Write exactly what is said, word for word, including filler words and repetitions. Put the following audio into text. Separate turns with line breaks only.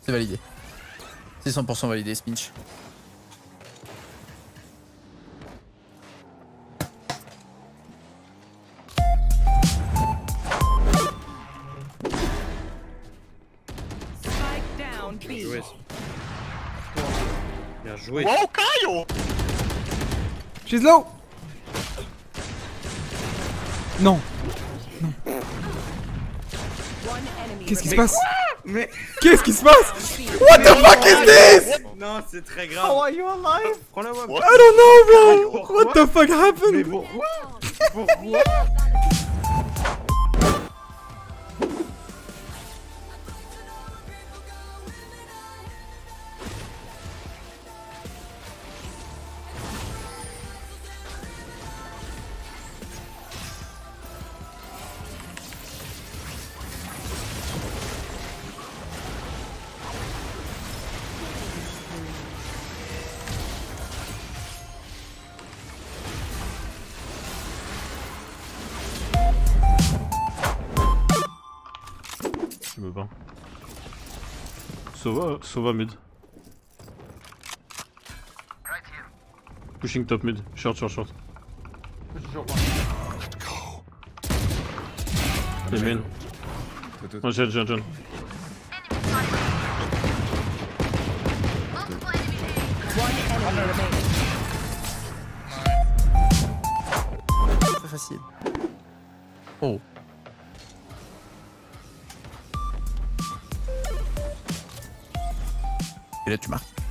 C'est validé. C'est cent pour cent validé, Spinch.
Bien joué. Bien joué.
Wow, Caio!
She's low. Non. Non. Qu'est-ce qui se passe?
Mais
Qu'est-ce qui se passe? What the fuck is this?
non, c'est très grave.
How are you alive?
Prends la web.
I don't know, bro. What the fuck
Mais
happened?
pourquoi? Pourquoi?
Je me bats. Sova, Sova mid. Pushing top mid. Short, short, short. Les main. Oh, jet, jet, jet.
Très facile. Oh. Et là tu marques.